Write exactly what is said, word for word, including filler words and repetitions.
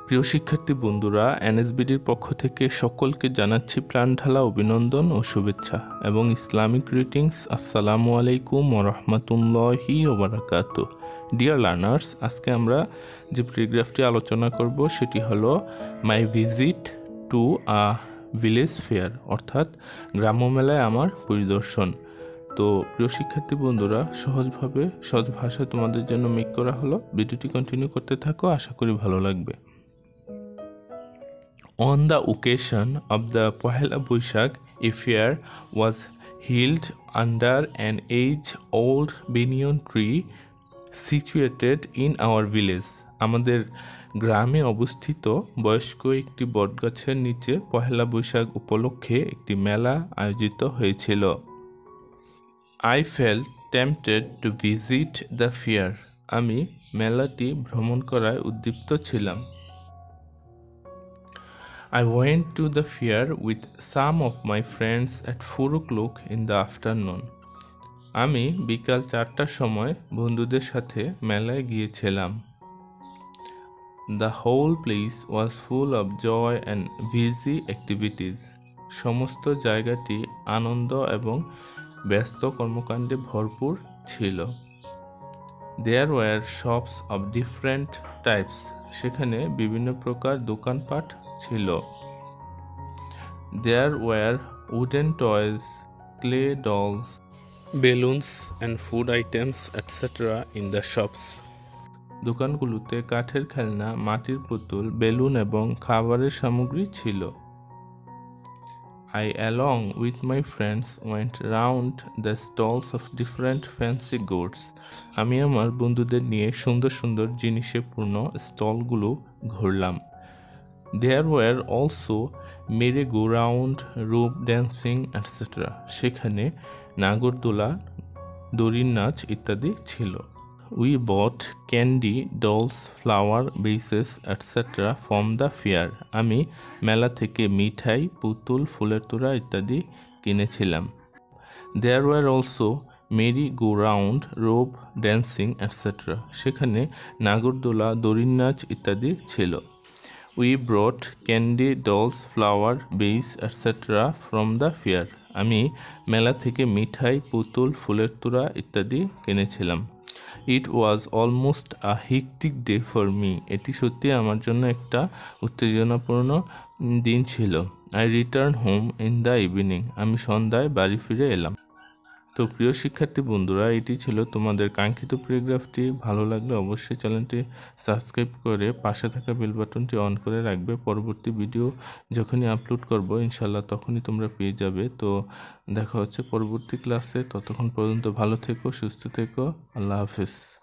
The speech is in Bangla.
প্রিয় শিক্ষার্থী বন্ধুরা, এনএসবিডির পক্ষ থেকে সকলকে জানাচ্ছি প্রাণঢালা অভিনন্দন ও শুভেচ্ছা এবং ইসলামিক গ্রিটিংস। আসসালামু আলাইকুম ওয়া রাহমাতুল্লাহি ওয়া বারাকাতুহু। ডিয়ার লার্নার্স, আজকে আমরা যে প্যারাগ্রাফটি আলোচনা করব সেটি হলো my visit to a village fair, অর্থাৎ গ্রাম্য মেলায় আমার পরিদর্শন। তো প্রিয় শিক্ষার্থী বন্ধুরা, সহজভাবে সহজ ভাষায় তোমাদের জন্য মেক করা হলো। ভিডিওটি কন্টিনিউ করতে থাকো, আশা করি ভালো লাগবে। On the occasion of the Pohela Boishakh, a fair was held under an age-old banyan tree situated in our village. আমাদের গ্রামে অবস্থিত বয়স্ক একটি বটগাছের নিচে পহেলা বৈশাখ উপলক্ষে একটি মেলা আয়োজিত হয়েছিল। I felt tempted to visit the fair. আমি মেলাটি ভ্রমণ করায় উদ্দীপ্ত ছিলাম। I went to the fair with some of my friends at four o'clock in the afternoon. আমি বিকাল চারটার সময় বন্ধুদের সাথে মেলায় গিয়েছিলাম। The whole place was full of joy and busy activities. সমস্ত জায়গাটি আনন্দ এবং ব্যস্ত কর্মকাণ্ডে ভরপুর ছিল। There were shops of different types. সেখানে বিভিন্ন প্রকার দোকানপাট ছিল। There were wooden toys, clay dolls, balloons and food items et cetera in the shops. দোকানগুলোতে কাঠের খেলনা, মাটির পুতুল, বেলুন এবং খাবারের সামগ্রী ছিল। I along with my friends went round the stalls of different fancy goods. আমি আমার বন্ধুদের নিয়ে সুন্দর সুন্দর জিনিসে পূর্ণ স্টলগুলো ঘুরলাম। There were also merry-go-round, rope dancing et cetera. সেখানে নাগরদোলা, দড়ির নাচ ইত্যাদি ছিল। We bought candy, dolls, flower vases et cetera from the fair. আমি মেলা থেকে মিঠাই, পুতুল, ফুলের তোড়া ইত্যাদি কিনেছিলাম। There were also merry-go-round, rope dancing et cetera. সেখানে নাগরদোলা, দড়ির নাচ ইত্যাদি ছিল। We brought candy, dolls, flower, vase et cetera from the fair. আমি মেলা থেকে মিঠাই, পুতুল, ফুলের তোড়া ইত্যাদি কিনেছিলাম। It was almost a hectic day for me. এটি সত্যি আমার জন্য একটা উত্তেজনাপূর্ণ দিন ছিল। I returned home in the evening. আমি সন্ধ্যায় বাড়ি ফিরে এলাম। তো প্রিয় শিক্ষার্থী বন্ধুরা, এটি ছিল তোমাদের কাঙ্ক্ষিত প্যারাগ্রাফটি। ভালো লাগলে অবশ্যই চ্যানেলটি সাবস্ক্রাইব করে পাশে থাকা বেল বাটনটি অন করে রাখবে। পরবর্তী ভিডিও যখনই আপলোড করব ইনশাল্লাহ তখনই তোমরা পেয়ে যাবে। তো দেখা হচ্ছে পরবর্তী ক্লাসে। ততক্ষণ পর্যন্ত ভালো থেকো, সুস্থ থেকো। আল্লাহ হাফেজ।